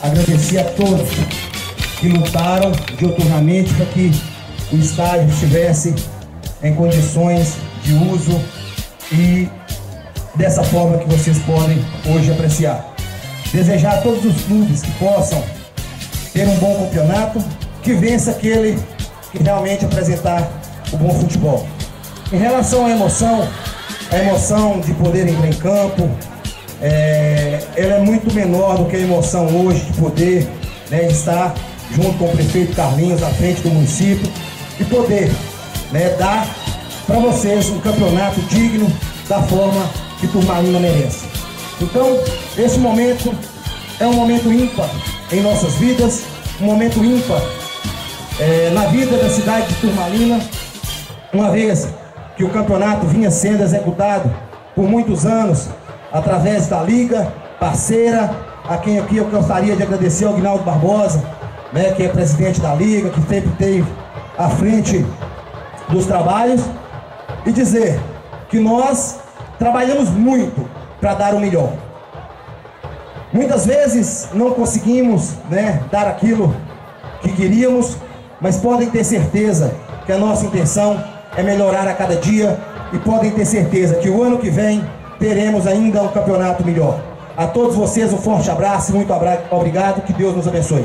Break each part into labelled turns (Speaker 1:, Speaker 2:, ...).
Speaker 1: agradecer a todos que lutaram diuturnamente para que o estádio estivesse em condições de uso e dessa forma que vocês podem hoje apreciar. Desejar a todos os clubes que possam ter um bom campeonato, que vença aquele que realmente apresentar o bom futebol. Em relação à emoção, a emoção de poder entrar em campo, ela é muito menor do que a emoção hoje de poder, né, estar junto com o prefeito Carlinhos à frente do município e poder, né, dar para vocês um campeonato digno da forma que Turmalina merece. Então, esse momento é um momento ímpar em nossas vidas, um momento ímpar na vida da cidade de Turmalina, uma vez que o campeonato vinha sendo executado por muitos anos através da Liga parceira, a quem aqui eu gostaria de agradecer ao Aguinaldo Barbosa, né, que é presidente da Liga, que sempre esteve à frente dos trabalhos, e dizer que nós trabalhamos muito para dar o melhor. Muitas vezes não conseguimos, né, dar aquilo que queríamos, mas podem ter certeza que a nossa intenção é melhorar a cada dia e podem ter certeza que o ano que vem teremos ainda um campeonato melhor. A todos vocês um forte abraço e muito obrigado, que Deus nos abençoe.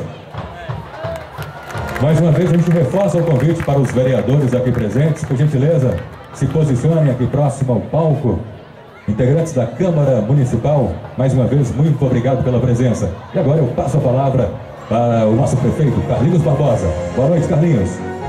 Speaker 2: Mais uma vez a gente reforça o convite para os vereadores aqui presentes, por gentileza, se posicionem aqui próximo ao palco. Integrantes da Câmara Municipal, mais uma vez, muito obrigado pela presença. E agora eu passo a palavra para o nosso prefeito, Carlinhos Barbosa. Boa noite, Carlinhos.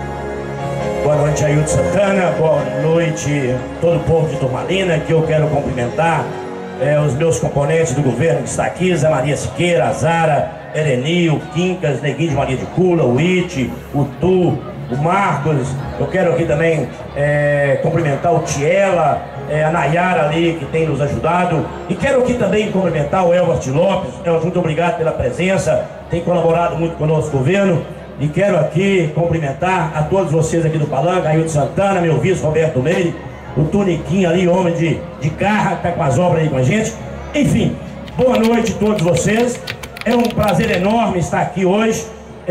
Speaker 3: Boa noite, Ailton Santana. Boa noite, todo o povo de Turmalina, que eu quero cumprimentar os meus componentes do governo que está aqui, Zé Maria Siqueira, a Zara, Erenil, Quincas, Neguinho de Maria de Cula, o Iti, o Tu, o Marcos. Eu quero aqui também cumprimentar o Tiela, a Nayara ali, que tem nos ajudado. E quero aqui também cumprimentar o Elbert Lopes. Muito obrigado pela presença, tem colaborado muito com o nosso governo. E quero aqui cumprimentar a todos vocês aqui do Palanque, Ailton Santana, meu vice Roberto Meire, o Tuniquinho ali, homem de garra, que está com as obras aí com a gente. Enfim, boa noite a todos vocês. É um prazer enorme estar aqui hoje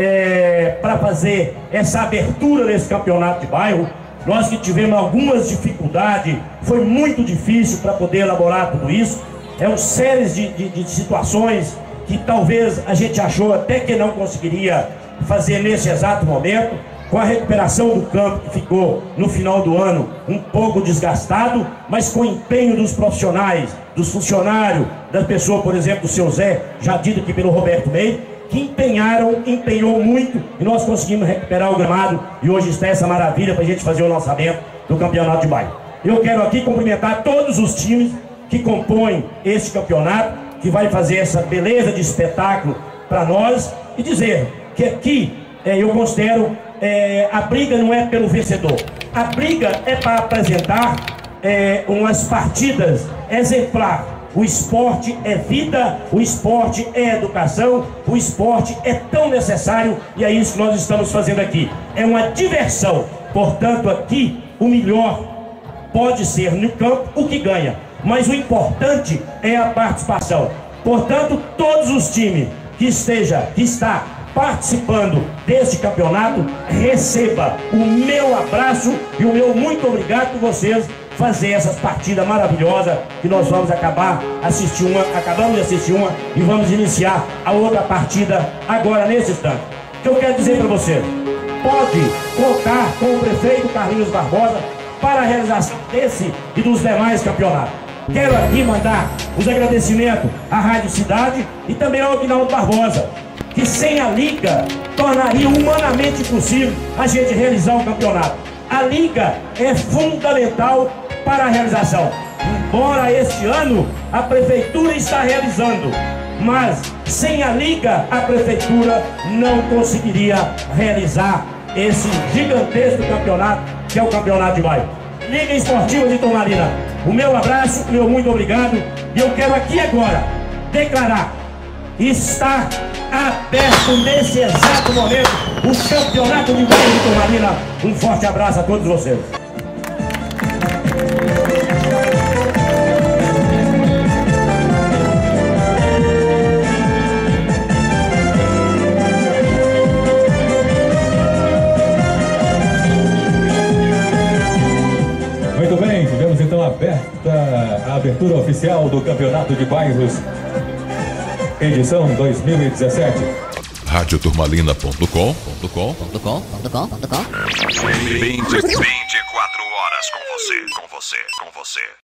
Speaker 3: para fazer essa abertura desse campeonato de bairro. Nós que tivemos algumas dificuldades, foi muito difícil para poder elaborar tudo isso. É uma série de situações que talvez a gente achou até que não conseguiria fazer nesse exato momento, com a recuperação do campo que ficou no final do ano um pouco desgastado, mas com o empenho dos profissionais, dos funcionários, da pessoa, por exemplo, do seu Zé, já dito aqui pelo Roberto Meire, que empenhou muito e nós conseguimos recuperar o gramado e hoje está essa maravilha para a gente fazer o lançamento do campeonato de bairro. Eu quero aqui cumprimentar todos os times que compõem esse campeonato, que vai fazer essa beleza de espetáculo para nós e dizer que aqui eu considero a briga não é pelo vencedor, a briga é para apresentar umas partidas exemplar. O esporte é vida, o esporte é educação, o esporte é tão necessário e é isso que nós estamos fazendo aqui. É uma diversão, portanto aqui o melhor pode ser no campo o que ganha, mas o importante é a participação. Portanto, todos os times que está participando deste campeonato, receba o meu abraço e o meu muito obrigado por vocês fazer essas partidas maravilhosas que nós vamos acabamos de assistir uma e vamos iniciar a outra partida agora nesse instante. O que eu quero dizer para você, pode contar com o prefeito Carlinhos Barbosa para a realização desse e dos demais campeonatos. Quero aqui mandar os agradecimentos à Rádio Cidade e também ao Aguinaldo Barbosa, que sem a Liga tornaria humanamente impossível a gente realizar um campeonato. A Liga é fundamental para a realização. Embora este ano a Prefeitura está realizando, mas sem a Liga a Prefeitura não conseguiria realizar esse gigantesco campeonato que é o Campeonato de Bairro. Liga Esportiva de Turmalina, o meu abraço, o meu muito obrigado. E eu quero aqui agora declarar: está aberto nesse exato momento o Campeonato de Bairro de Turmalina. Um forte abraço a todos vocês.
Speaker 2: aberta a abertura oficial do Campeonato de Bairros, edição 2017.
Speaker 4: Radioturmalina.com
Speaker 5: 24 horas com você.